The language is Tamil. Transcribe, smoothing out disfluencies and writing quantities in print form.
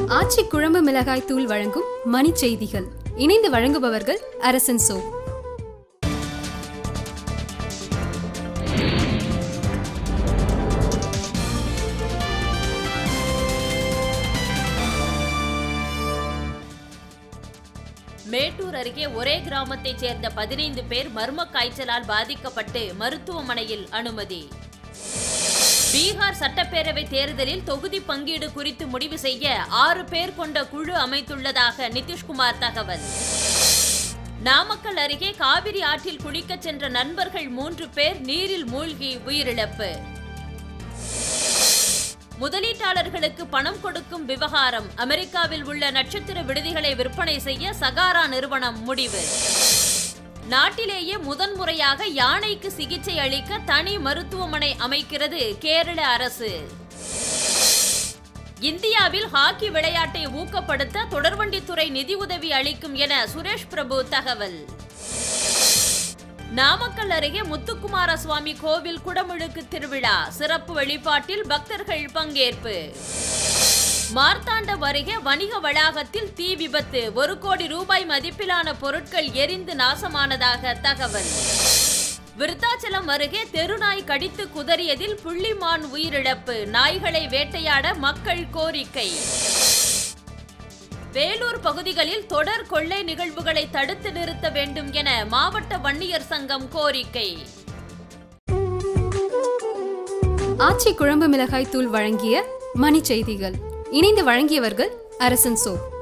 ஆச்சி குழம்பு மிளகாய் தூள் வழங்கும் மணி செய்திகள். இணைந்து வழங்குபவர்கள் அரசன் சோ. மேட்டூர் அருகே ஒரே கிராமத்தைச் சேர்ந்த 15 பேர் மர்ம காய்ச்சலால் பாதிக்கப்பட்டு மருத்துவமனையில் அனுமதி. பீகார் சட்டப்பேரவை தேர்தலில் தொகுதி பங்கீடு குறித்து முடிவு செய்ய 6 பேர் கொண்ட குழு அமைத்துள்ளதாக நிதிஷ்குமார் தகவல். நாமக்கல் அருகே காவிரி ஆற்றில் குளிக்கச் சென்ற நண்பர்கள் 3 பேர் நீரில் மூழ்கி உயிரிழப்பு. முதலீட்டாளர்களுக்கு பணம் கொடுக்கும் விவகாரம். அமெரிக்காவில் உள்ள நட்சத்திர விடுதிகளை விற்பனை செய்ய சகாரா நிறுவனம் முடிவு. நாட்டிலேயே முதன்முறையாக யானைக்கு சிகிச்சை அளிக்க தனி மருத்துவமனை அமைக்கிறது கேரள அரசு. இந்தியாவில் ஹாக்கி விளையாட்டை ஊக்கப்படுத்த தொடர்வண்டித்துறை நிதியுதவி அளிக்கும் என சுரேஷ் பிரபு தகவல். நாமக்கல் அருகே முத்துக்குமார சுவாமி கோவில் குடமுழுக்கு திருவிழா. சிறப்பு வழிபாட்டில் பக்தர்கள் பங்கேற்பு. மார்த்தாண்டம் அருகே வணிக வளாகத்தில் தீ விபத்து. 1 கோடி ரூபாய் மதிப்பிலான பொருட்கள் எரிந்து நாசமானதாக தகவல். விருத்தாச்சலம் அருகே தெருநாய் கடித்து குதறியதில் புள்ளிமான் உயிரிழப்பு. நாய்களை வேட்டையாட மக்கள் கோரிக்கை. வேலூர் பகுதிகளில் தொடர் கொள்ளை நிகழ்வுகளை தடுத்து நிறுத்த வேண்டும் என மாவட்ட வன்னியர் சங்கம் கோரிக்கை. ஆச்சி குழம்பு மிளகாய் தூள் வழங்கிய மணி செய்திகள். இணைந்து வழங்கியவர்கள் அரசன் சோ.